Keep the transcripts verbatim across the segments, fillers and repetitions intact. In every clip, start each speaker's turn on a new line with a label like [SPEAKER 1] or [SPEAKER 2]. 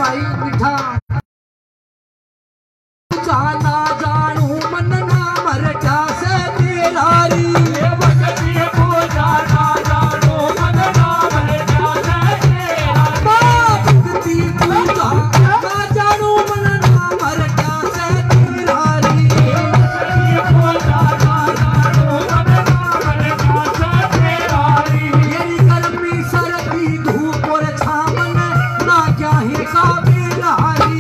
[SPEAKER 1] भाई मीठा जाना जानू मन ना मर क्या से तेरारी भक्ति को जाना जानू मन ना मर क्या से तेरारी भक्ति को जाना जानू मन ना मर क्या से तेरारी भक्ति को जाना जानू मन ना मर क्या से तेरारी मेरी गर्मी सर्दी धूप और छाव में ना क्या हिसाब रहारी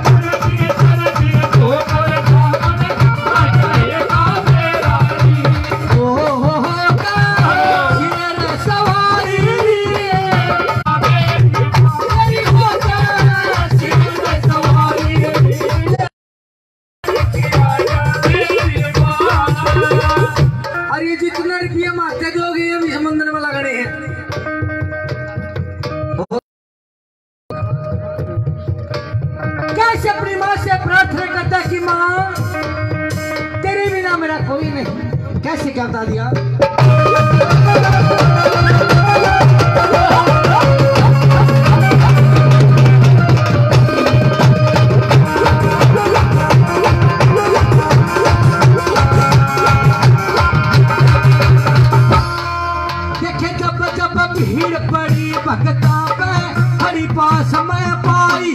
[SPEAKER 1] कैसे अपनी माँ से प्रार्थना करता कि माँ तेरे बिना मेरा कोई नहीं, कैसे क्या बता दिया। देखे जब जब भीड़ पड़ी भगता पे हरि पास मैं पाई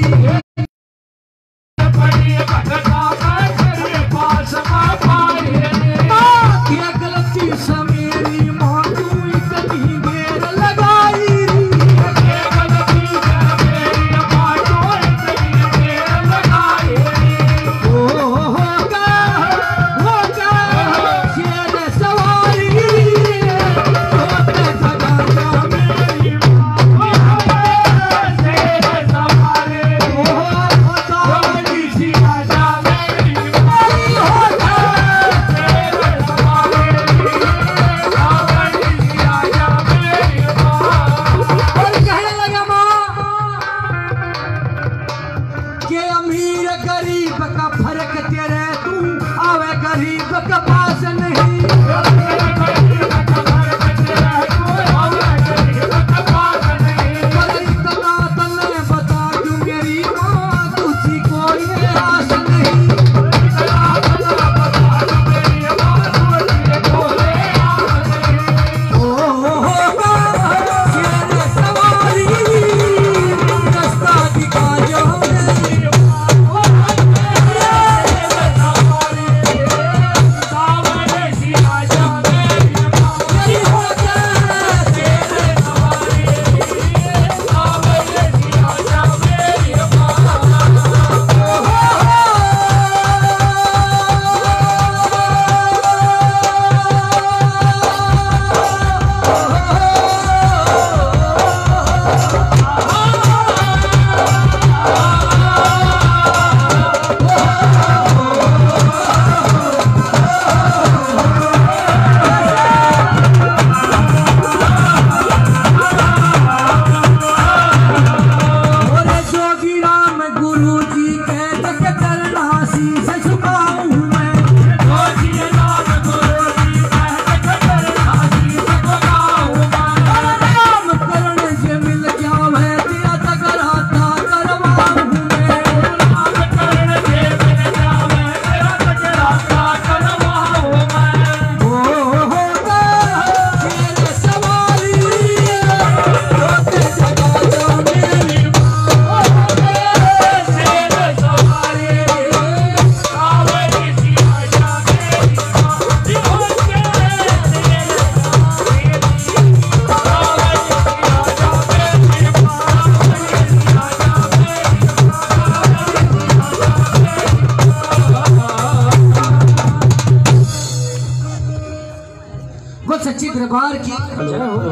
[SPEAKER 1] सच्ची दरबार की जय हो,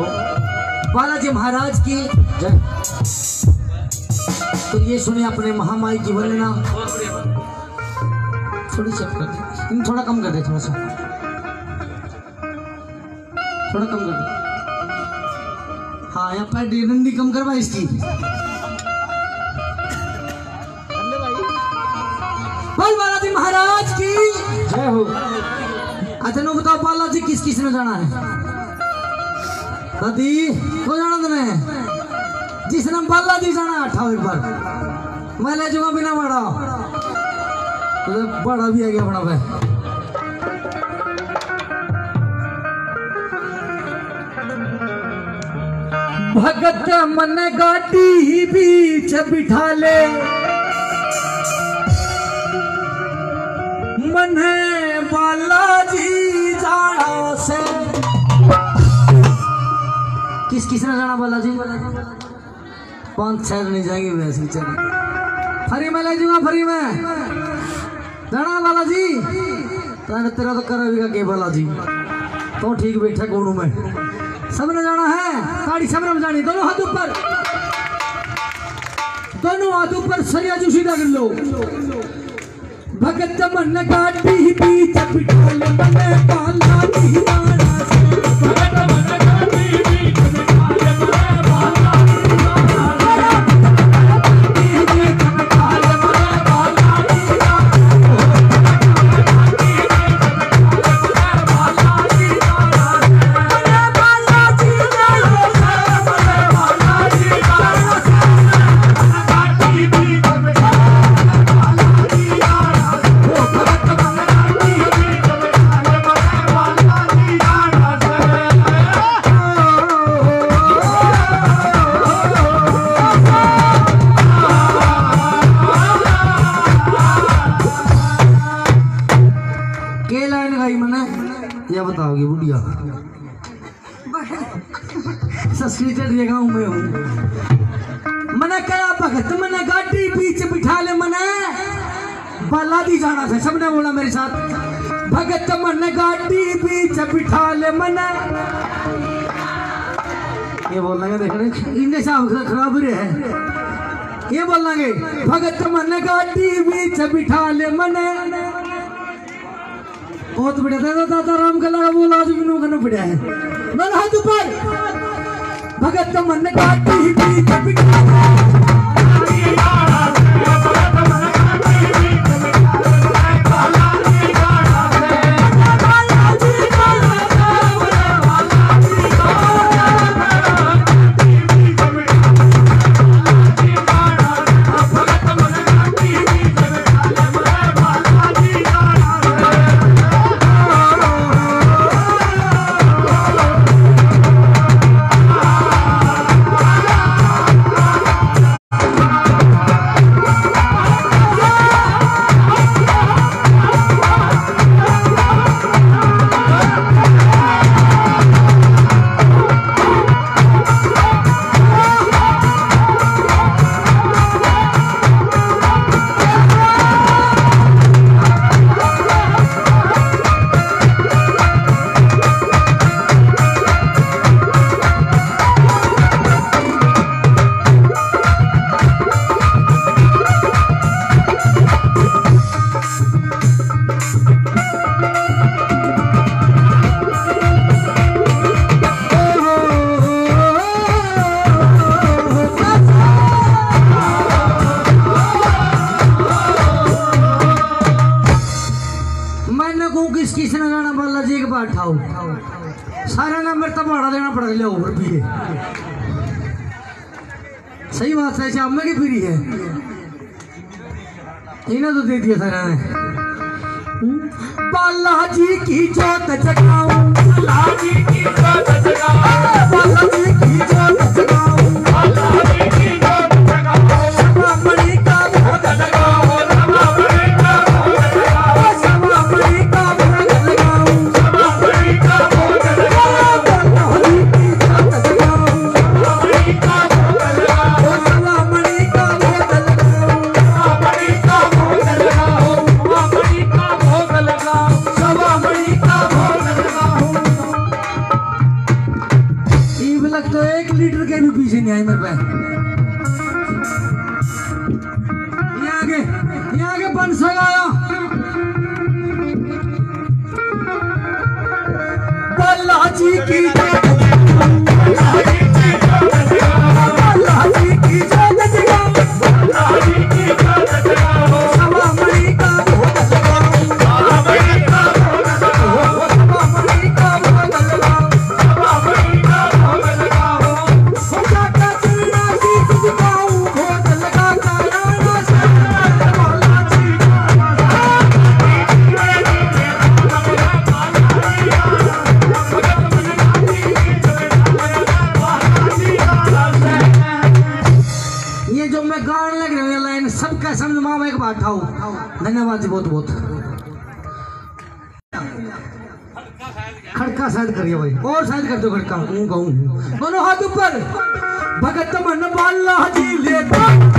[SPEAKER 1] बालाजी महाराज की जय। तो ये सुने अपने महामाई की वंदना। थोड़ी सी कर दे, थोड़ा कम कर दे, थोड़ा सा थोड़ा कम कर दे। हाँ यहाँ पर डंडी कम करवा इसकी। बोल बालाजी महाराज की जय हो। अच्छा नो बताओ बालाजी किस किस ने जाना है? दादी को जाना देना है? जिसने बाला जी जाना अठाओ एक बार मैं ले जाऊंगा बिना बड़ा तो बड़ा भी आ गया बड़ा भाई भगत मन गाड़ी बीच बिठा ले मन बालाजी जाना से किस किस ने जाना बालाजी पांच छह नहीं जाएंगे वैसे बेचारे फ्री में ले जाऊंगा फ्री में जाना बालाजी तेरा तो कर भी के बालाजी तो ठीक बैठा गोनू में सबने जाना है गाड़ी सबने में जानी दोनों हाथ ऊपर दोनों हाथ ऊपर सरिया जुशीदा कर लो भगत मन गाड़ी बीच बिठा ले मन बालाजी जाना से भगत मन गाड़ी बीच बिठा ले मन बालाजी जाना बताओगी बुढ़िया गाँव में हूँ मना कया भगत मना गाड़ी बीच बिठा ले मना बालाजी जाना था सबने बोला मेरे साथ भगत मन गाड़ी बीच बिठा ले मना ये बोल लगे देख रहे इनके साथ खराब है ये बोल लगे भगत मन गाड़ी बीच बिठा ले मना बहुत बढ़िया था दादा राम का लगा बोला आज बिनु करना पड़ा है मन हाथ ऊपर भगत मन गाड़ी बीच बिठा सारा नंबर तो भाड़ा देना पड़ गया ओवर भी है सही बात है शाम में की फ्री है इन्हें तो दे दिया सारा ने बालाजी की जोत जगाऊं बालाजी की जोत जगाऊं बालाजी की जोत जगाऊं बालाजी की जोत जगाऊं समामणि का भोग लगाऊं समामणि का भोग लगाऊं समामणि का भोग लगाऊं समामणि का भोग लगाऊं बालाजी की जोत जगाऊं समामणि का भोग लगाऊं समामणि का भोग लगाऊं समामणि का भोग लगाऊं समामणि का भोग लगाऊं समामणि का भोग लगाऊं ईब लग तो एक लीटर के भी पीछे नहीं आए मेरे पे यहाँ आगे यहाँ आगे पाँच सौ आया बालाजी की बालाजी की बालाजी की बालाजी की समामणि का भोग लगाऊं समामणि का भोग लगाऊं समामणि का भोग लगाऊं समामणि का भोग लगाऊं सदा का चलना की मैं गाने लग रही हूँ लाइन सबका समझ माँ एक बात उठाओ। धन्यवाद जी बहुत बहुत। खड़का शायद करिए भाई और शायद कर दो खड़का। हूँ कहूँ दोनों हाथ ऊपर। भगत मन बाला जी ले